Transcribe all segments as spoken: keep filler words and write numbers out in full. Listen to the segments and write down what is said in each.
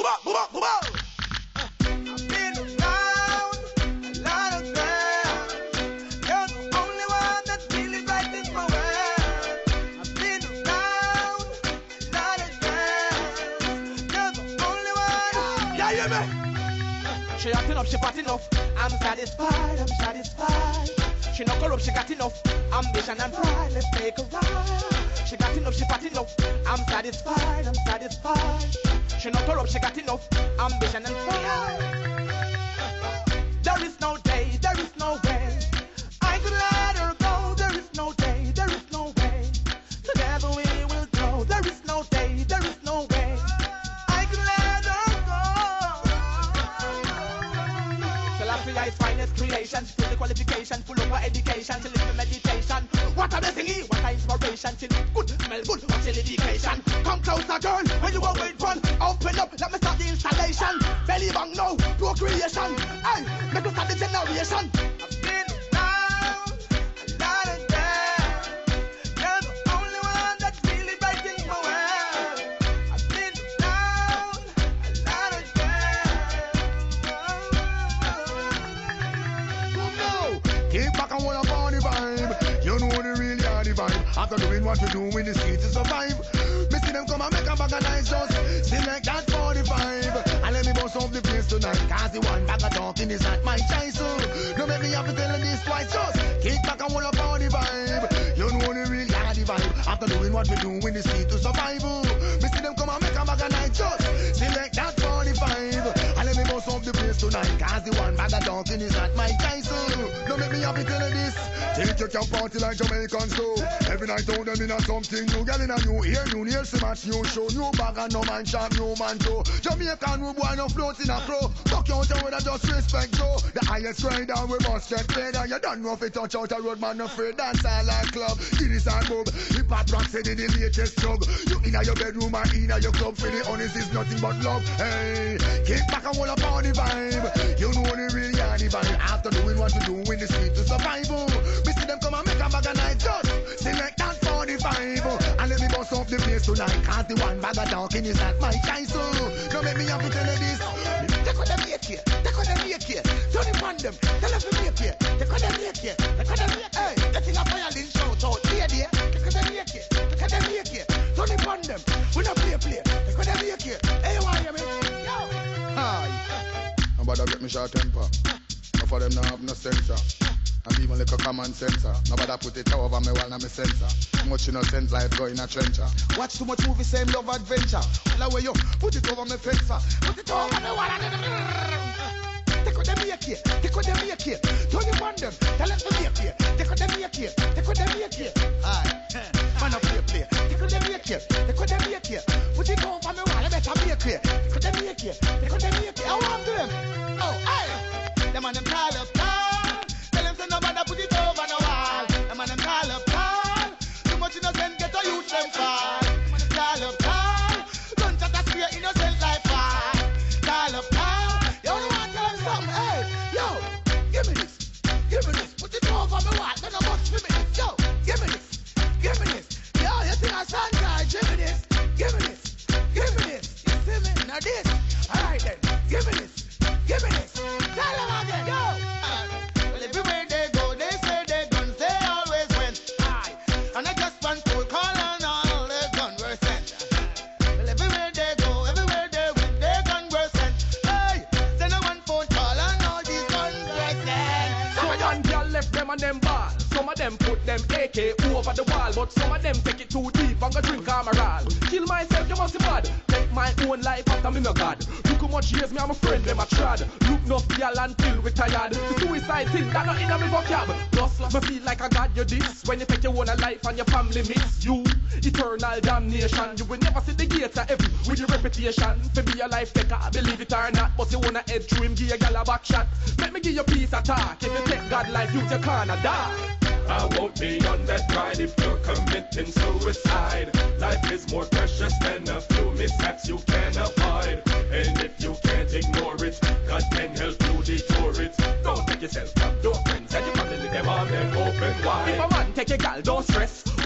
boom up, boom up, boom up. I've been around a lot of ground. You're the only one that really brightens my world. I've been around a lot of ground. You're the only one. Yeah, yeah, man. She acting up, she fat enough. I'm satisfied, I'm satisfied. She not corrupt, she got enough ambition and pride. Let's take a ride. She got enough, she fat enough. I'm satisfied, I'm satisfied. She not corrupt, she got enough ambition and pride. There is no day, there is no way I could let her go. There is no day, there is no way. Together we will grow. There is no day, there is no way I could let her go. Philosophy is finest creation. She full the qualification, full of her education. She live in meditation. What a blessing, what a inspiration. She look good, smell good, what's your education? Come closer, girl, when you won't wait for. Open up, let me start the installation. Belly bang now, procreation. Hey, make me start the generation. I've been down, a lot of down. You're the only one that really brightens my world. I've been down, a lot of down. Kick back and hold up on the vibe. You know the real are the vibe. After doing what you do in the streets to survive. Me see them come and make a bag of nice just select that forty-five. And let me bust off the place tonight. Cause the one bag of talking is not my choice. So don't make me have to tell you this twice. Just kick back and hold up on the vibe. You know the real are the vibe. After doing what we do in the streets to survive. Me see them come and make a bag of nice just select that forty-five. And let me bust off the place tonight. Cause the one bag of talking is not my choice. So don't make me have to tell you this. Take your camp party like Jamaicans do. Every night out them in a something new. Girl in a new ear, new nails to match, new show. New bag and no man shop, new man too. Jamaican we boy no float in a pro. Fuck you out and with a just respect Joe. The highest grade and we must get paid. And you don't know if it touch out a road man afraid. Dance all like club, Guinness and bub. Hip hop rock said in the latest drug. You in a your bedroom and in a your club. For the honest is nothing but love. Hey, kick back and hold up on the vibe. You know the real yardy vibe. After doing what you do in the street to survive. We see them come and make a bag of night just select that forty-five. And let me bust off the place tonight. Cause the one bag of talking is not my choice. So don't make me have to tell you this. Take what they make here, take what they make here. Turn it on them, tell them to make here. Take what they make here, take what they make here. Hey, getting a violin shout out, here there. Take what they make here, take what they make here. Turn it on them, we not play play. Take what they make here. Hey, you want to hear me? Yo. Hi. Nobody get me short temper. None of them not have no sensor. And even like a common sensor. Nobody put it over me while I'm a sensor. Too much innocent life going a trencher. Watch too much movie, same love adventure. Well, away you, put it over me fencer. Put it over me while I'm take what they make here, take what they make here. Turn it on them, tell them to make here. Take what they make here, take what they make here. Aye, man up play play. Take what they make here, take what they make here. Put it over me while I better make here. Take what they make here, take what they make here. I want them. Oh, aye. Them on them call up, call. Tell them to nobody put it over the wall. Them on them call up, call. Too much innocent get a youth them fall. Call up, call. Don't just a square innocent life fall. Call up, call. You only want to tell them something, hey. Yo, give me this, give me this. Put it over the wall. Then I must give me this. Yo, give me this, give me this. Yo, you think I sound guy? Give me this, give me this, give me this. You see me? Now this. Alright then, give me this, give me this. Tell them again, yo. Well, everywhere they go, they say they guns, they always win. Aye. And I just want to call on all the gun were sent. Well, everywhere they go, everywhere they win, they gun were sent. Hey, send a one phone call on all these guns were sent. Some of them girl left them and them ball. Some of them put them A K over the wall. But some of them take it too deep and go drink Amaral. Kill myself, you must be bad. Take my own life after me no God. Look how much years me and my friend them a trad. Look enough girl until retired. The suicide thing that not in a me vocab. Plus me feel like a god you this. When you take your own life and your family miss you. Eternal damnation. You will never see the gates of heaven with your reputation. To be a life taker, believe it or not. But you wanna head through him, give a gal a back shot. Let me give you peace attack. If you take God life, you just can't die. I won't be on that ride if you're committing suicide. Life is more precious than a few mishaps you can avoid. And if you can't ignore it, God can help you detour it. Don't take yourself from your friends and your family, them on them open wide. If a man take a gal, don't stress.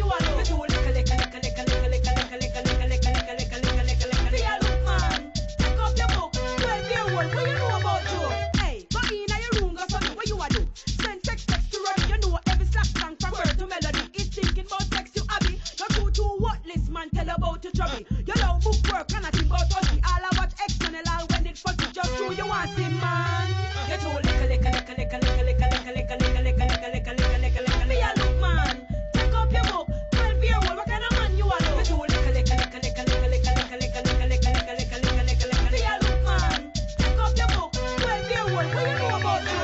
you alone. You do lick, lick, lick, lick, lick, lick, lick, lick, lick, lick, lick, lick, lick, lick, lick, lick, lick. See ya look, man. Take up your book. twelve year old, what you know about you? Hey, go in your room, go study what you a do. Send text, text to Roddy. You know every slack song from word to melody. He's thinking about sex, you Abby. Not too too whatless, man. Tell about your trouble. You love book work and I think about Ozzy. All about external, all when it fuck it, just true you want see, man. You too lick, lick, lick, lick, lick, lick, lick, lick, lick, lick, lick, lick, lick, lick, lick, lick, lick. See ya look, man. Take up your book. twelve year old, what kind of man you are? You too lick, lick, lick, lick, lick, lick, lick, lick, lick, lick, lick, lick, lick, lick, lick, lick, lick. See ya look, man. Take up your book. twelve year old, what you know about you?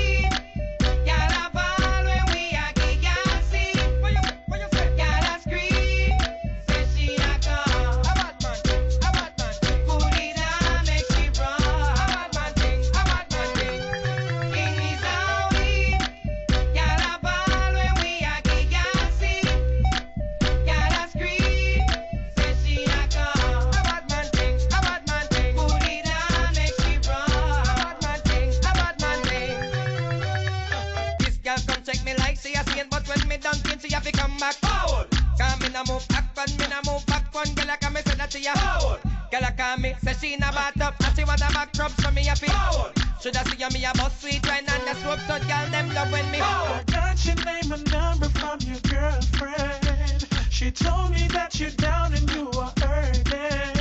Come back forward. Come in a move back one, me a move back one. Girl, I come me say that to ya forward. Girl, I call me, say she in a bath up, and she want a back rub, so me a feel forward. Should I see you, me a bust sweet wine and the swoop, so girl, them love when me forward. I got your name and number from your girlfriend. She told me that you're down and you are hurting.